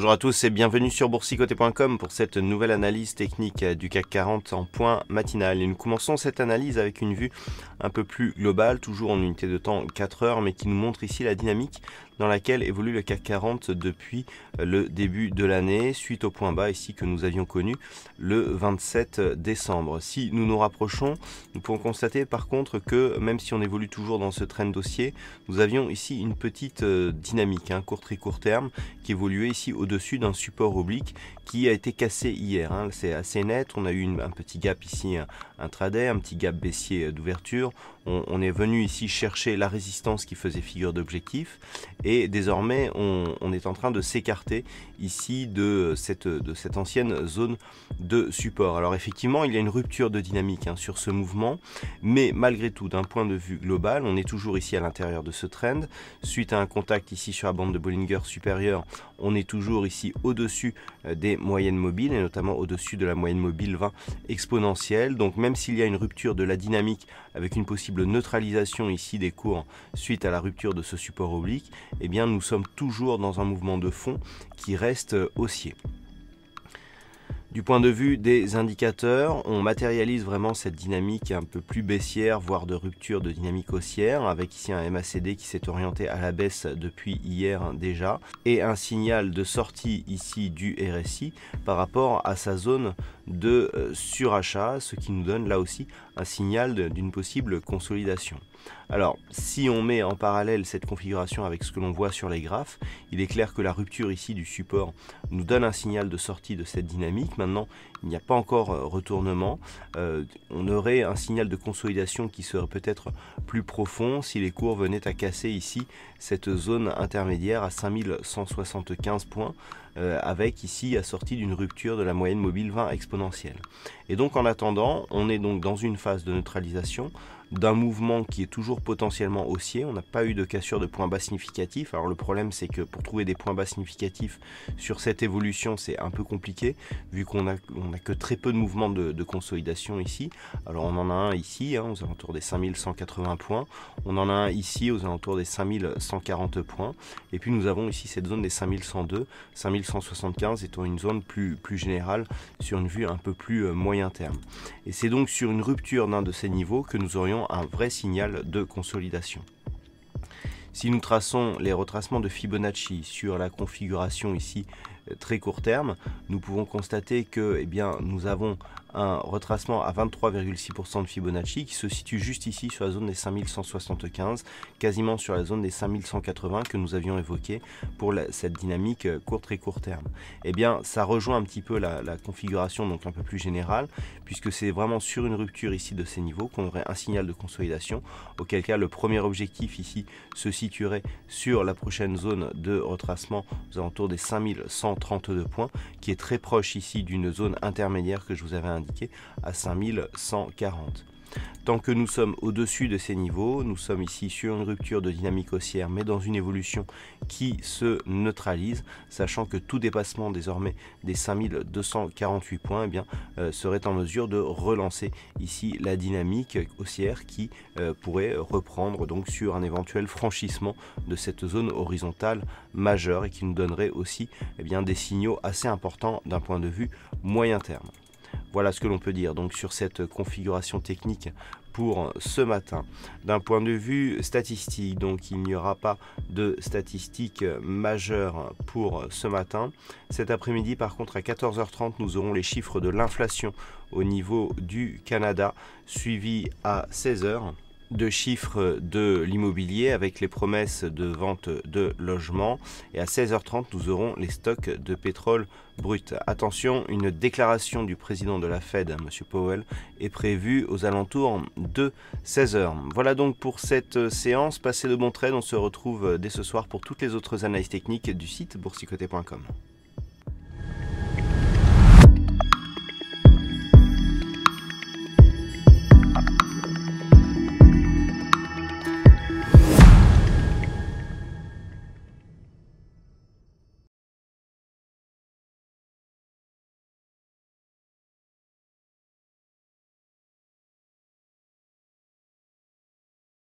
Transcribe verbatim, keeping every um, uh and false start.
Bonjour à tous et bienvenue sur boursicoté point com pour cette nouvelle analyse technique du C A C quarante en point matinal. Et nous commençons cette analyse avec une vue un peu plus globale, toujours en unité de temps quatre heures, mais qui nous montre ici la dynamique dans laquelle évolue le C A C quarante depuis le début de l'année, suite au point bas ici que nous avions connu le vingt-sept décembre. Si nous nous rapprochons, nous pouvons constater par contre que même si on évolue toujours dans ce trend haussier, nous avions ici une petite dynamique, hein, court très court terme, qui évoluait ici au-dessus d'un support oblique qui a été cassé hier. Hein. C'est assez net, on a eu une, un petit gap ici intraday, un petit gap baissier d'ouverture. On, on est venu ici chercher la résistance qui faisait figure d'objectif et désormais on, on est en train de s'écarter ici de cette, de cette ancienne zone de support. Alors effectivement il y a une rupture de dynamique hein, sur ce mouvement, mais malgré tout d'un point de vue global on est toujours ici à l'intérieur de ce trend. Suite à un contact ici sur la bande de Bollinger supérieure, on est toujours ici au-dessus des moyennes mobiles et notamment au-dessus de la moyenne mobile vingt exponentielle. Donc même s'il y a une rupture de la dynamique avec une possible neutralisation ici des cours suite à la rupture de ce support oblique, eh bien nous sommes toujours dans un mouvement de fond qui reste haussier. Du point de vue des indicateurs, on matérialise vraiment cette dynamique un peu plus baissière, voire de rupture de dynamique haussière, avec ici un M A C D qui s'est orienté à la baisse depuis hier déjà, et un signal de sortie ici du R S I par rapport à sa zone de surachat, ce qui nous donne là aussi un signal d'une possible consolidation. Alors, si on met en parallèle cette configuration avec ce que l'on voit sur les graphes, il est clair que la rupture ici du support nous donne un signal de sortie de cette dynamique. Maintenant, il n'y a pas encore retournement. Euh, on aurait un signal de consolidation qui serait peut-être plus profond si les cours venaient à casser ici cette zone intermédiaire à cinq mille cent soixante-quinze points, euh, avec ici assorti d'une rupture de la moyenne mobile vingt exponentielle. Et donc en attendant, on est donc dans une phase de neutralisation d'un mouvement qui est toujours potentiellement haussier. On n'a pas eu de cassure de points bas significatifs. Alors le problème c'est que pour trouver des points bas significatifs sur cette évolution c'est un peu compliqué vu qu'on a, on a que très peu de mouvements de, de consolidation ici. Alors on en a un ici hein, aux alentours des cinq mille cent quatre-vingts points, on en a un ici aux alentours des cinq mille cent quarante points et puis nous avons ici cette zone des cinq mille cent deux, cinq mille cent soixante-quinze étant une zone plus, plus générale sur une vue un peu plus euh, moyen terme. Et c'est donc sur une rupture d'un de ces niveaux que nous aurions un vrai signal de consolidation. Si nous traçons les retracements de Fibonacci sur la configuration ici très court terme, nous pouvons constater que eh bien, nous avons un retracement à vingt-trois virgule six pour cent de Fibonacci qui se situe juste ici sur la zone des cinq mille cent soixante-quinze, quasiment sur la zone des cinq mille cent quatre-vingts que nous avions évoqué pour la, cette dynamique court très court terme. Eh bien, ça rejoint un petit peu la, la configuration donc un peu plus générale, puisque c'est vraiment sur une rupture ici de ces niveaux qu'on aurait un signal de consolidation, auquel cas le premier objectif ici se situerait sur la prochaine zone de retracement aux alentours des cinq mille cent trente-deux points, qui est très proche ici d'une zone intermédiaire que je vous avais indiqué à cinq mille cent quarante. Tant que nous sommes au-dessus de ces niveaux, nous sommes ici sur une rupture de dynamique haussière, mais dans une évolution qui se neutralise, sachant que tout dépassement désormais des cinq mille deux cent quarante-huit points eh bien, euh, serait en mesure de relancer ici la dynamique haussière qui euh, pourrait reprendre donc sur un éventuel franchissement de cette zone horizontale majeure et qui nous donnerait aussi eh bien, des signaux assez importants d'un point de vue moyen terme. Voilà ce que l'on peut dire donc sur cette configuration technique pour ce matin. D'un point de vue statistique, donc il n'y aura pas de statistiques majeures pour ce matin. Cet après-midi, par contre, à quatorze heures trente, nous aurons les chiffres de l'inflation au niveau du Canada, suivi à seize heures. De chiffres de l'immobilier avec les promesses de vente de logements et à seize heures trente nous aurons les stocks de pétrole brut. Attention, une déclaration du président de la Fed, M. Powell, est prévue aux alentours de seize heures. Voilà donc pour cette séance, passez de bons trades, on se retrouve dès ce soir pour toutes les autres analyses techniques du site boursicoté point com.